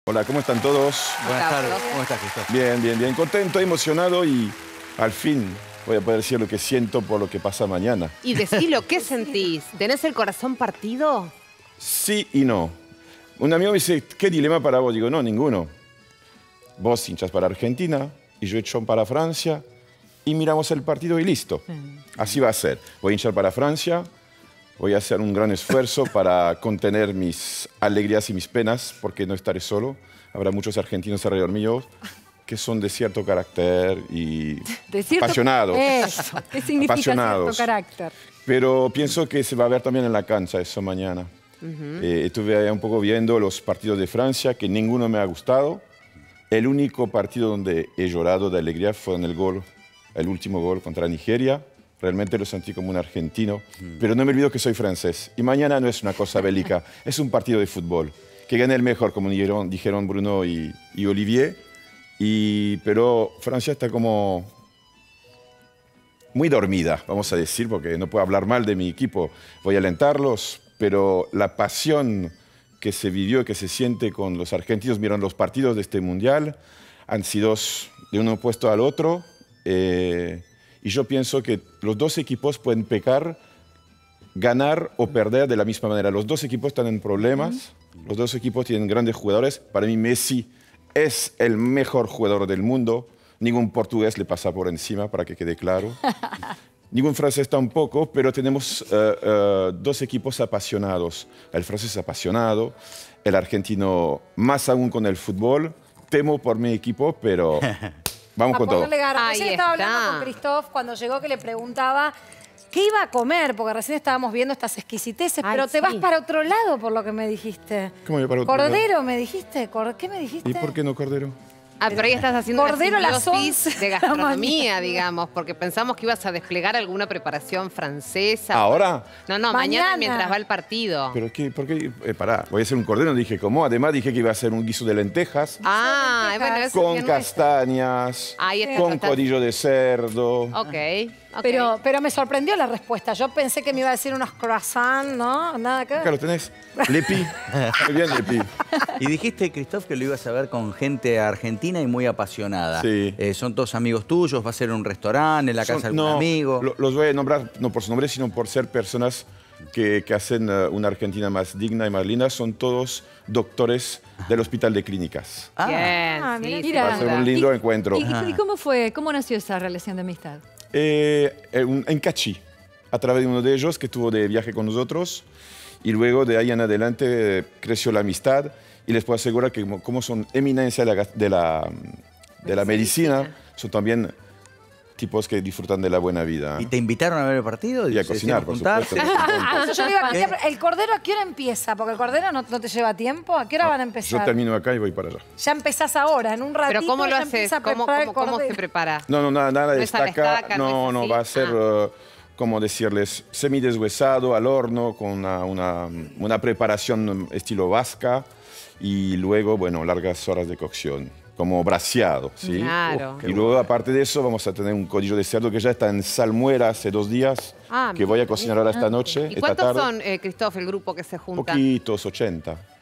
Hola, ¿cómo están todos? Buenas tardes. ¿Cómo estás, Cristóbal? Bien, bien, bien. Contento, emocionado y al fin voy a poder decir lo que siento por lo que pasa mañana. Y decilo, ¿qué sentís? ¿Tenés el corazón partido? Sí y no. Un amigo me dice, ¿qué dilema para vos? Digo, no, ninguno. Vos hinchas para Argentina y yo echo para Francia y miramos el partido y listo. Así va a ser. Voy a hinchar para Francia, voy a hacer un gran esfuerzo para contener mis alegrías y mis penas, porque no estaré solo. Habrá muchos argentinos alrededor mío que son de cierto carácter y apasionados. Eso. ¿Qué significa apasionados. cierto carácter? Pero pienso que se va a ver también en la cancha eso mañana. Estuve un poco viendo los partidos de Francia, que ninguno me ha gustado. El único partido donde he llorado de alegría fue en el último gol contra Nigeria. Realmente lo sentí como un argentino, pero no me olvido que soy francés. Y mañana no es una cosa bélica, es un partido de fútbol. Que gane el mejor, como dijeron Bruno y Olivier. Pero Francia está como muy dormida, vamos a decir, porque no puedo hablar mal de mi equipo. Voy a alentarlos, pero la pasión que se vivió y que se siente con los argentinos mirando los partidos de este Mundial han sido de uno opuesto al otro. Y yo pienso que los dos equipos pueden pecar, ganar o perder de la misma manera. Los dos equipos están en problemas, los dos equipos tienen grandes jugadores. Para mí Messi es el mejor jugador del mundo. Ningún portugués le pasa por encima, para que quede claro. Ningún francés tampoco, pero tenemos dos equipos apasionados. El francés apasionado, el argentino más aún con el fútbol. Temo por mi equipo, pero vamos con todo. Recién estaba hablando con Cristóbal cuando llegó, que le preguntaba qué iba a comer, porque recién estábamos viendo estas exquisiteces, pero te vas para otro lado por lo que me dijiste. ¿Cómo yo para otro Cordero, lado? me dijiste. ¿Qué me dijiste? ¿Y por qué no cordero? Ah, pero ahí estás haciendo Cordero a una las simbiosis 11 de de la gastronomía, mañana. digamos, porque pensamos que ibas a desplegar alguna preparación francesa. ¿Ahora? No, mañana mientras va el partido. ¿Pero qué? ¿Por qué? Pará, voy a hacer un cordero, dije cómo. Además dije que iba a hacer un guiso de lentejas. Ah, bueno, eso Con bien castañas, Ahí está, con está. codillo de cerdo. Ok. Pero me sorprendió la respuesta. Yo pensé que me iba a decir unos croissants, ¿no? Nada que ver. Acá lo tenés. Lepi. Muy bien, Lepi. Y dijiste, Cristóbal, que lo ibas a ver con gente argentina y muy apasionada. Sí. ¿Son todos amigos tuyos? ¿Va a ser un restaurante, en la casa de algún amigo? Los voy a nombrar no por su nombre, sino por ser personas que hacen una Argentina más digna y más linda. Son todos doctores del Hospital de Clínicas. Bien, sí, mira. Va a ser un lindo encuentro. ¿Y cómo fue? ¿Cómo nació esa relación de amistad? En Cachi, a través de uno de ellos que estuvo de viaje con nosotros, y luego de ahí en adelante creció la amistad, y les puedo asegurar que como son eminencia de la medicina, son también tipos que disfrutan de la buena vida. ¿Y te invitaron a ver el partido? Y a ¿Se cocinar, hicieron por juntarse? supuesto. Eso yo le iba a decir. ¿El cordero a qué hora empieza? Porque el cordero no te lleva tiempo. ¿A qué hora van a empezar? Yo termino acá y voy para allá. Ya empezás ahora, en un ratito. Pero ¿cómo lo ya haces? empieza a preparar el ¿Cómo se cordero. prepara? No, nada de ¿No es a la estaca. estaca, No, no es así? va a ser, como decirles, semideshuesado al horno con una preparación estilo vasca y luego, bueno, largas horas de cocción, como braseado, ¿sí? Claro. Y luego, aparte de eso, vamos a tener un codillo de cerdo que ya está en salmuera hace 2 días, que voy a cocinar ahora esta noche, ¿Y esta cuántos tarde. son, Cristóbal, el grupo que se junta? Poquitos, 80.